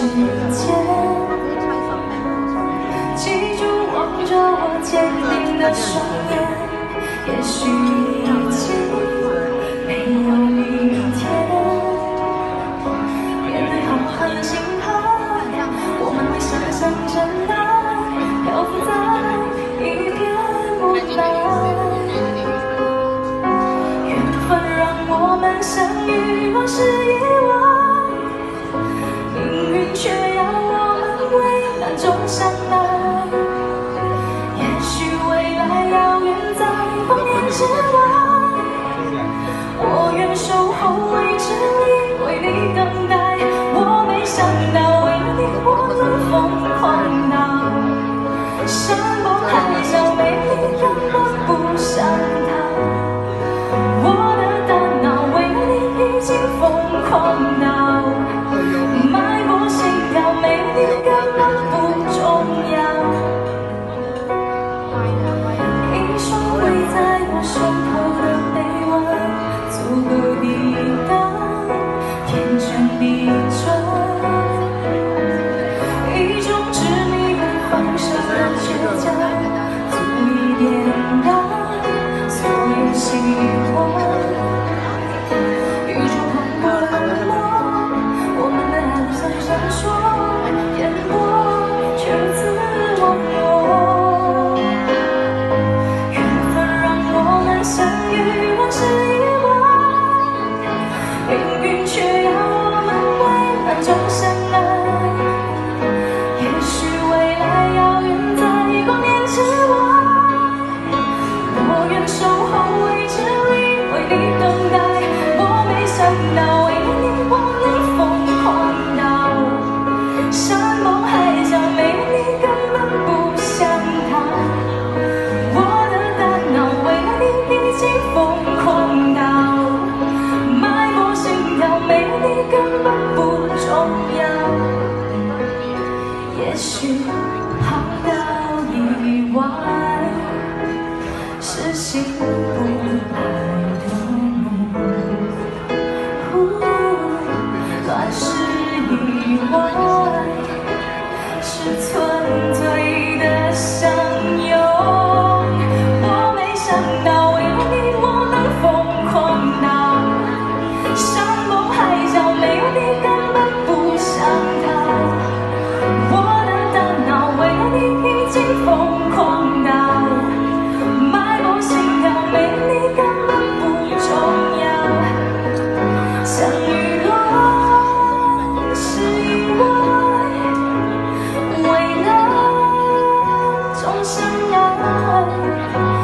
间，记住望着我坚定的双眼。也许已经没有明天，面对浩瀚星海，我们会想象着爱漂浮在一片雾霾。缘分让我们相遇，若是意外，命运却要我们危难中相爱。也许未来遥远在光年之外，我愿守候未知里，为你等待。我没想到为你我能疯狂到山盟海角，美丽根本不像他。我的大脑为你已经疯狂到脉搏心跳，美丽根本不重要。一双围在我胸口的臂弯，足够抵挡天旋地转。一种执迷跟放手的倔强，足以点燃所有希望。宇宙磅礴冷漠，我们的爱闪闪烁，烟波却如此忘我。缘分让我们相遇，若是意外，命运却要我们危难中相爱。也许未来遥远在光年之外，我愿守候未知里，为你等待。我没想到为你我能疯狂到山盟海角，美丽根本不像他。我的大脑为你已经疯狂到脉搏心跳，美丽根本不重要。也许航道以外是醒不来的梦，乱世以外是纯粹的相拥。我没想到为你我能疯狂到山盟海角，美丽根本不像他。我的大脑为你已经疯狂到脉搏心跳，美丽根本不重要。相遇乱是意外，危难中相爱。